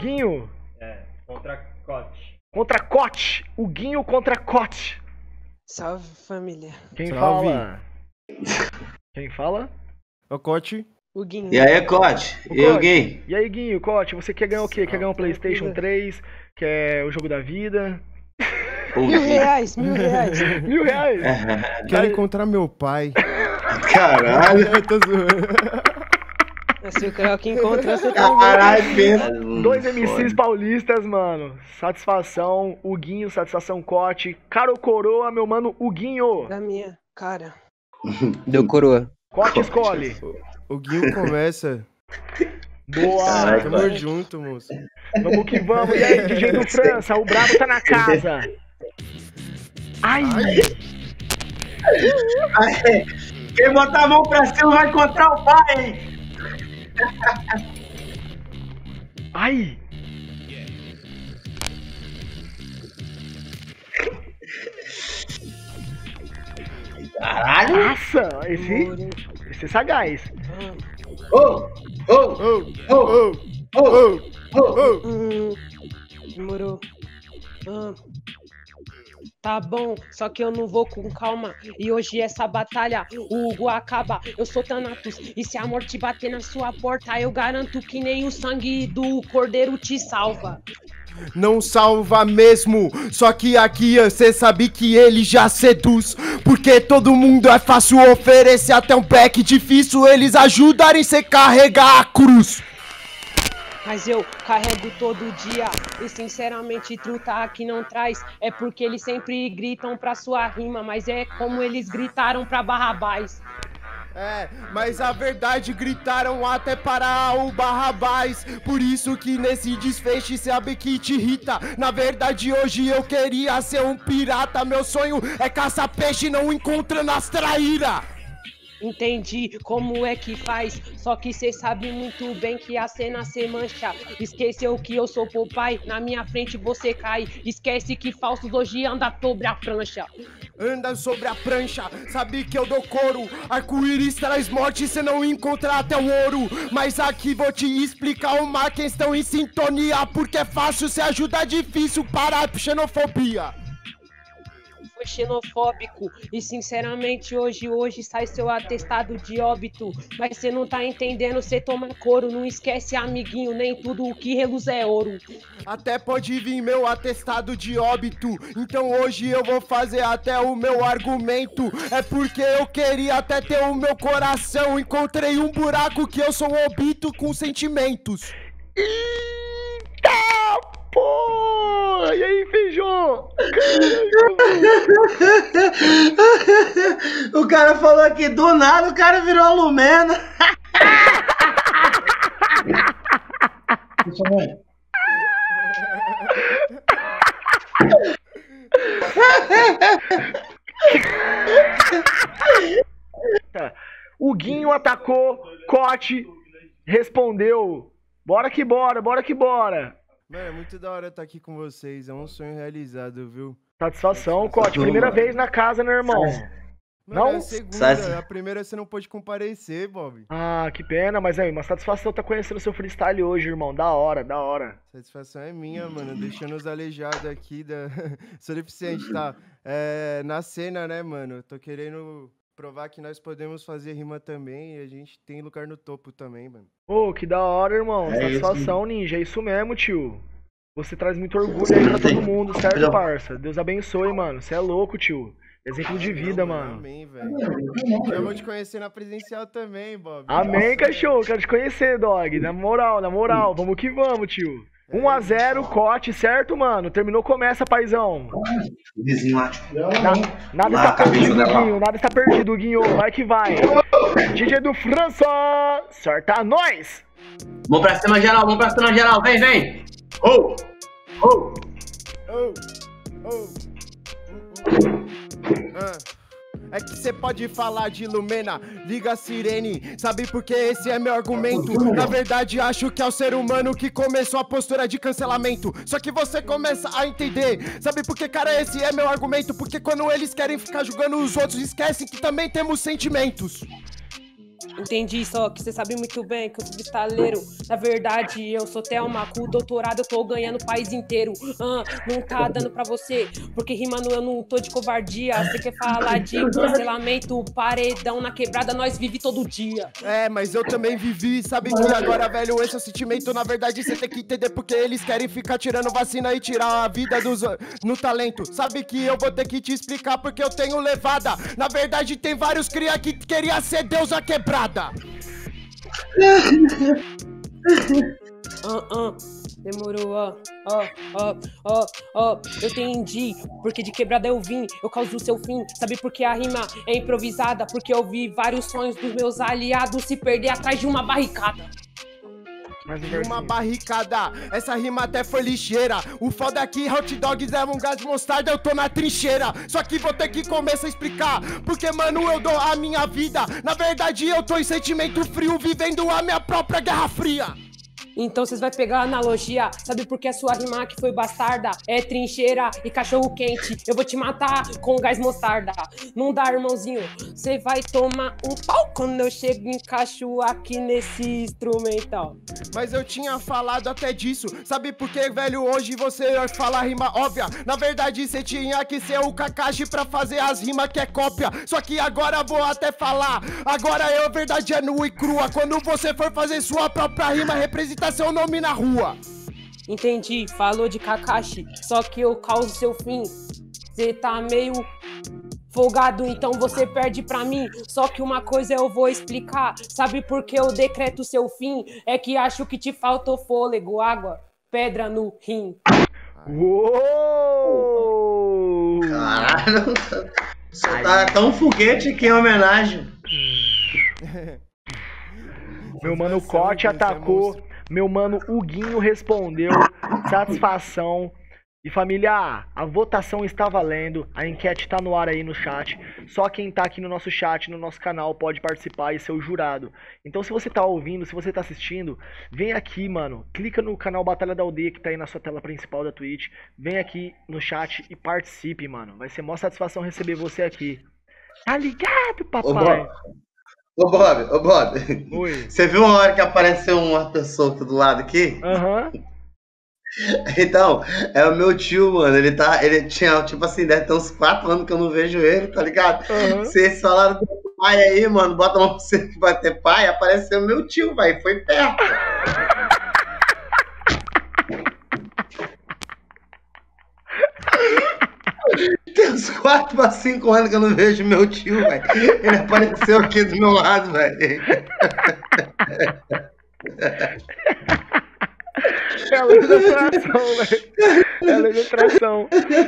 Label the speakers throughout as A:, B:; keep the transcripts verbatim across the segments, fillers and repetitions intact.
A: Guinho?
B: É, contra Cote.
A: Contra Cote. O Guinho contra Cote.
C: Salve, família.
A: Quem
D: Salve.
A: fala? Quem fala?
D: Ô, Cote.
C: O Guinho.
E: E aí, Cote?
A: O
E: E o
A: Cote.
E: Gui?
A: E aí, Guinho, Cote, você quer ganhar o quê? Quer ganhar um PlayStation
C: Tranquilo.
A: três? Quer o jogo da vida?
C: Mil reais, mil reais.
A: Mil reais?
D: Quero encontrar meu pai.
E: Caralho.
D: Eu tô zoando.
C: Se o Croc encontra, você tá
E: Caralho, pensa.
A: Dois M Cs paulistas, mano. Satisfação, o Guinho, satisfação Cote. Caro Coroa, meu mano, o Guinho.
C: da minha cara.
F: Deu coroa.
A: Cote escolhe.
D: O Guinho começa.
A: Boa.
E: Caralho.
D: Tamo junto, moço.
A: Vamos que vamos. E aí, D J do França, o brabo tá na casa. Ai.
E: Aí, quem botar a mão pra cima vai encontrar o pai, hein?
A: Ai.
E: Caralho.
A: Nossa, esse, esse é sagaz.
E: Ô, ô,
D: Ô,
E: ô,
D: ô,
E: ô,
D: ô,
E: ô.
D: ô.
C: Hum, demorou. Hum. Tá bom, só que eu não vou com calma. E hoje essa batalha, o Hugo acaba. Eu sou Thanatos, e se a morte bater na sua porta, eu garanto que nem o sangue do cordeiro te salva.
D: Não salva mesmo, só que aqui cê sabe que ele já seduz. Porque todo mundo é fácil, oferecer até um pack difícil eles ajudarem cê carregar a cruz.
C: Mas eu carrego todo dia, e sinceramente truta aqui não traz. É porque eles sempre gritam pra sua rima, mas é como eles gritaram pra Barrabás.
D: É, mas a verdade gritaram até para o Barrabás. Por isso que nesse desfecho sabe que te irrita. Na verdade hoje eu queria ser um pirata. Meu sonho é caçar peixe não encontrando as traíra.
C: Entendi como é que faz, só que cê sabe muito bem que a cena cê mancha. Esqueceu que eu sou Popeye, na minha frente você cai. Esquece que falsos hoje anda sobre a prancha.
D: Anda sobre a prancha, sabe que eu dou couro. Arco-íris traz morte, cê não encontra até o ouro. Mas aqui vou te explicar uma questão em sintonia. Porque é fácil, cê ajuda difícil para a xenofobia.
C: Foi xenofóbico, e sinceramente hoje, hoje sai seu atestado de óbito. Mas cê não tá entendendo, cê toma couro. Não esquece, amiguinho, nem tudo o que reluz é ouro.
D: Até pode vir meu atestado de óbito. Então hoje eu vou fazer até o meu argumento. É porque eu queria até ter o meu coração. Encontrei um buraco que eu sou um obito com sentimentos.
A: Eita porra! E aí, feijão?
E: O cara falou aqui do nada, o cara virou a Lumena.
A: O Guinho atacou, Cote respondeu. Bora que bora, bora que bora.
D: Mano, é muito da hora estar aqui com vocês. É um sonho realizado, viu?
A: Satisfação, Cote. Primeira vez na casa, né, irmão?
D: Mano,
A: Não?
D: é a segunda.
E: Satisfa-
D: A primeira você não pôde comparecer, Bob.
A: Ah, que pena, mas aí, uma satisfação tá conhecendo seu freestyle hoje, irmão. Da hora, da hora.
D: Satisfação é minha, mano. Deixando os aleijados aqui da. Sou deficiente, tá? É, na cena, né, mano? Tô querendo provar que nós podemos fazer rima também e a gente tem lugar no topo também, mano.
A: Ô, que da hora, irmão.
E: É
A: Satisfação, ninja. É isso mesmo, tio. Você traz muito orgulho aí pra todo mundo, certo, parça? Deus abençoe, mano. Você é louco, tio. Exemplo de vida, mano.
D: Amém, velho. Eu vou te conhecer na presencial também, Bob.
A: Amém, cachorro. Quero te conhecer, dog. Na moral, na moral. Vamos que vamos, tio. um a zero, Cote, certo, mano? Terminou, começa, paizão.
E: Vizinho lá.
A: Na- nada
E: Ah,
A: está
E: cabeça
A: perdido,
E: dela.
A: Guinho. Nada está perdido, Guinho. Vai que vai. D J do França. Sorta nós.
E: Vamos pra cima, geral, vamos pra cima, geral. Vem, vem. Oh, oh.
D: Oh, oh. Ah. É que cê pode falar de Lumena, liga a sirene. Sabe por que esse é meu argumento? Na verdade acho que é o ser humano que começou a postura de cancelamento. Só que você começa a entender. Sabe por que, cara, esse é meu argumento? Porque quando eles querem ficar julgando os outros, esquecem que também temos sentimentos.
C: Entendi, só que você sabe muito bem que eu sou estaleiro. Na verdade, eu sou Thelma, com doutorado eu tô ganhando o país inteiro. Ah, não tá dando pra você, porque rimando eu não tô de covardia. Você quer falar de cancelamento, paredão na quebrada, nós vive todo dia.
D: É, mas eu também vivi, sabe que agora, velho, esse é o sentimento. Na verdade, você tem que entender porque eles querem ficar tirando vacina e tirar a vida dos no talento. Sabe que eu vou ter que te explicar porque eu tenho levada. Na verdade, tem vários cria que queria ser Deus na quebrada.
C: Ah, ah, demorou, ó, ó, ó, ó, ó, eu entendi, porque de quebrada eu vim, eu causo o seu fim, sabe por que a rima é improvisada? Porque eu vi vários sonhos dos meus aliados se perder atrás de uma barricada.
D: Uma barricada, essa rima até foi lixeira. O foda é que hot dogs é um gás de mostarda, eu tô na trincheira. Só que vou ter que começar a explicar, porque mano eu dou a minha vida. Na verdade eu tô em sentimento frio, vivendo a minha própria guerra fria.
C: Então vocês vão pegar a analogia, sabe por que a sua rima que foi bastarda? É trincheira e cachorro quente, eu vou te matar com gás mostarda. Não dá, irmãozinho, você vai tomar um pau quando eu chego e encaixo aqui nesse instrumental.
D: Mas eu tinha falado até disso, sabe por que, velho, hoje você fala rima óbvia? Na verdade você tinha que ser o Kakashi pra fazer as rimas que é cópia. Só que agora vou até falar, agora é a verdade é nua e crua. Quando você for fazer sua própria rima, representa seu nome na rua.
C: Entendi, falou de Kakashi, só que eu causo seu fim. Cê tá meio folgado, então você perde pra mim. Só que uma coisa eu vou explicar, sabe por que eu decreto seu fim? É que acho que te faltou fôlego, água, pedra no rim.
A: Uou!
E: Caralho, você tá tão foguete que em homenagem.
A: Meu mano Cote atacou, meu mano Huguinho respondeu, satisfação. E família, a votação está valendo, a enquete tá no ar aí no chat. Só quem tá aqui no nosso chat, no nosso canal, pode participar e ser o jurado. Então se você tá ouvindo, se você tá assistindo, vem aqui, mano. Clica no canal Batalha da Aldeia que tá aí na sua tela principal da Twitch. Vem aqui no chat e participe, mano. Vai ser mó satisfação receber você aqui. Tá ligado, papai?
E: Ô Bob, ô Bob,
A: Oi.
E: Você viu uma hora que apareceu uma pessoa aqui do lado aqui?
A: Aham. Uhum.
E: Então, é o meu tio, mano. Ele tá. Ele tinha, tipo assim, deve ter uns quatro anos que eu não vejo ele, tá ligado?
A: Uhum.
E: Vocês falaram do pai aí, mano. Bota a mão pra você que vai ter pai. Apareceu meu tio, velho. Foi perto. Tem uns quatro pra cinco anos que eu não vejo meu tio, velho. Ele apareceu aqui do meu lado, velho.
A: É a lei da atração, velho. É a lei da atração.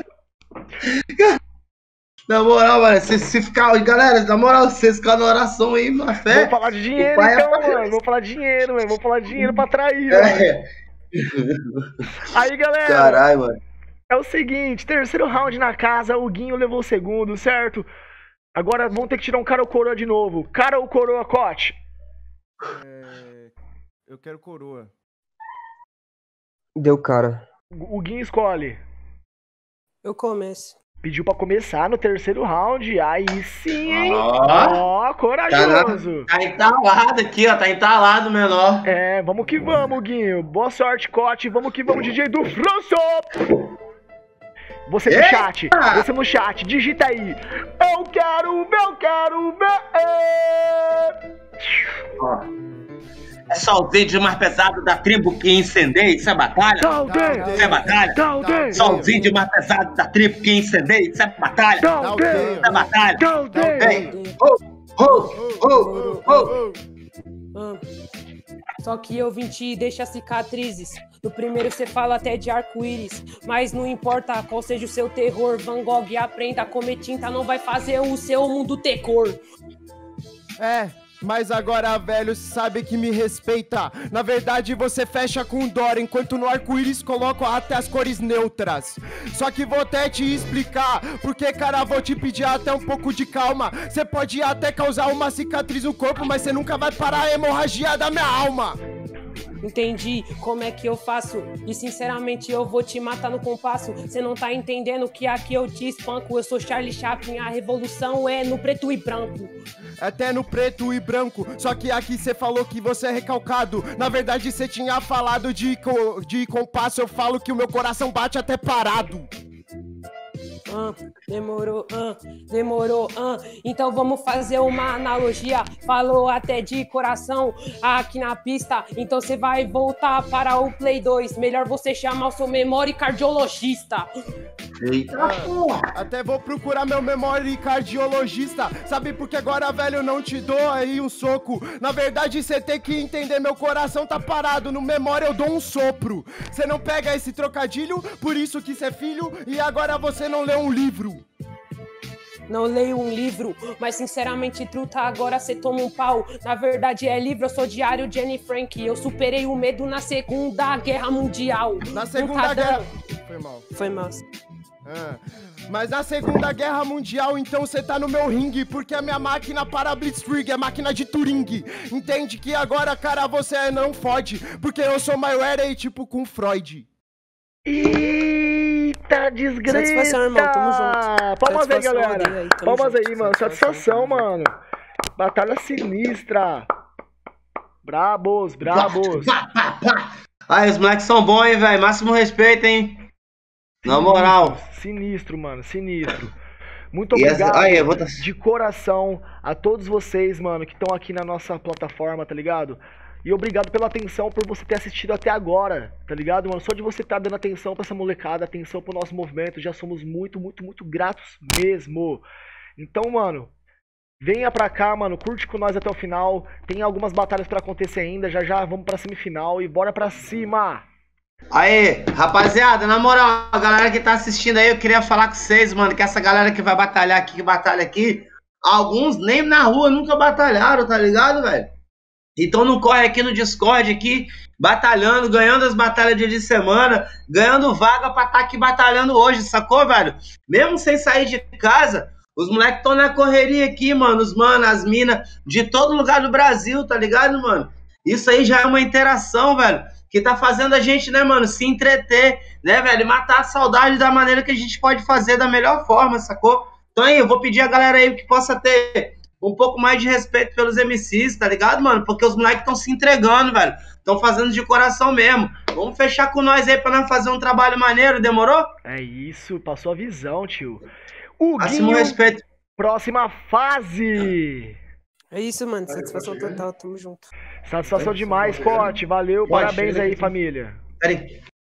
E: Na moral, mano, se, se ficar. Galera, na moral, se vocês ficarem na oração aí, na fé.
A: Vamos falar de dinheiro, então, aparece. Mano. Vamos falar de dinheiro, velho. Vamos falar de dinheiro pra atrair, é. Aí, galera.
E: Caralho, mano.
A: É o seguinte, terceiro round na casa, o Guinho levou o segundo, certo? Agora vamos ter que tirar um cara ou coroa de novo. Cara ou coroa, Cote?
D: É... Eu quero coroa.
F: Deu cara.
A: O Guinho escolhe.
C: Eu começo.
A: Pediu pra começar no terceiro round. Aí sim, hein? Ó, oh, corajoso.
E: Tá, tá entalado aqui, ó. Tá entalado, menor.
A: É, vamos que vamos, Guinho. Boa sorte, Cote. Vamos que vamos, D J do Franço. Você no
E: Eita!
A: chat, você no chat, digita aí. Eu quero, eu quero ver.
E: Ó. É só o vídeo mais pesado da tribo que incendeia, isso é batalha? Isso é batalha? Só o vídeo mais pesado da tribo que incendeia, isso é batalha? Isso é batalha? Vem! Oh, oh, oh, oh.
C: Ah, só que eu vim te deixar cicatrizes. No primeiro você fala até de arco-íris, mas não importa qual seja o seu terror, Van Gogh aprenda a comer tinta, não vai fazer o seu mundo ter cor.
D: É, mas agora, velho, sabe que me respeita. Na verdade, você fecha com dó, enquanto no arco-íris coloco até as cores neutras. Só que vou até te explicar, porque, cara, vou te pedir até um pouco de calma. Você pode até causar uma cicatriz no corpo, mas você nunca vai parar a hemorragia da minha alma.
C: Entendi como é que eu faço. E sinceramente eu vou te matar no compasso. Você não tá entendendo que aqui eu te espanco. Eu sou Charlie Chaplin, a revolução é no preto e branco.
D: Até no preto e branco. Só que aqui você falou que você é recalcado. Na verdade você tinha falado de, co de compasso. Eu falo que o meu coração bate até parado.
C: Ah, demorou, ah, demorou, ah. Então vamos fazer uma analogia. Falou até de coração aqui na pista. Então você vai voltar para o Play dois. Melhor você chamar o seu memória cardiologista.
E: Eita,
D: ah, até vou procurar meu memória cardiologista. Sabe por que agora, velho, eu não te dou aí um soco? Na verdade você tem que entender, meu coração tá parado. No memória eu dou um sopro. Você não pega esse trocadilho, por isso que você é filho. E agora você não lê um livro.
C: Não leio um livro, mas sinceramente, truta, agora cê toma um pau. Na verdade é livro, eu sou diário Jenny Frank. Eu superei o medo na Segunda Guerra Mundial.
D: Na Segunda
C: tá
D: Guerra... Foi mal.
C: Foi mal.
D: Ah, mas na Segunda Guerra Mundial, então você tá no meu ringue, porque a minha máquina para Blitzkrieg é máquina de Turing. Entende que agora, cara, você não fode, porque eu sou Mayweather tipo com Freud.
A: Eita, desgraça!
C: Satisfação, irmão, tamo junto.
A: Palmas aí,
C: Satisfação,
A: galera.
C: aí, tamo
A: Palmas
C: junto.
A: aí, mano. Satisfação, mano. Batalha sinistra. Brabos, brabos.
E: pá, pá, pá. Aí, os moleques são bons, hein, velho. Máximo respeito, hein. Na moral.
A: Sinistro, mano, sinistro. Muito
E: E
A: obrigado
E: essa- aí, eu vou tá-
A: de coração a todos vocês, mano, que estão aqui na nossa plataforma, tá ligado? E obrigado pela atenção, por você ter assistido até agora, tá ligado, mano? Só de você estar dando atenção pra essa molecada, atenção pro nosso movimento, já somos muito, muito, muito gratos mesmo. Então, mano, venha pra cá, mano, curte com nós até o final. Tem algumas batalhas pra acontecer ainda, já já vamos pra semifinal e bora pra cima!
E: Aí, rapaziada, na moral, a galera que tá assistindo aí, eu queria falar com vocês, mano, que essa galera que vai batalhar aqui, que batalha aqui, alguns nem na rua nunca batalharam, tá ligado, velho? Então não corre aqui no Discord, aqui, batalhando, ganhando as batalhas dia de semana, ganhando vaga pra estar aqui batalhando hoje, sacou, velho? Mesmo sem sair de casa, os moleques estão na correria aqui, mano, os mano, as minas, de todo lugar do Brasil, tá ligado, mano? Isso aí já é uma interação, velho, que tá fazendo a gente, né, mano, se entreter, né, velho, e matar a saudade da maneira que a gente pode fazer da melhor forma, sacou? Então aí, eu vou pedir a galera aí que possa ter um pouco mais de respeito pelos M Cs, tá ligado, mano? Porque os moleques estão se entregando, velho, estão fazendo de coração mesmo. Vamos fechar com nós aí pra nós fazer um trabalho maneiro, demorou?
A: É isso, passou a visão, tio. O
E: Máximo
A: Guinho,
E: respeito.
A: próxima fase!
C: É isso, mano. Satisfação total, tamo junto.
A: Satisfação demais, Pote. Valeu,
E: Pode,
A: parabéns
E: chega
A: aí,
E: aqui.
A: família.
E: Pera aí.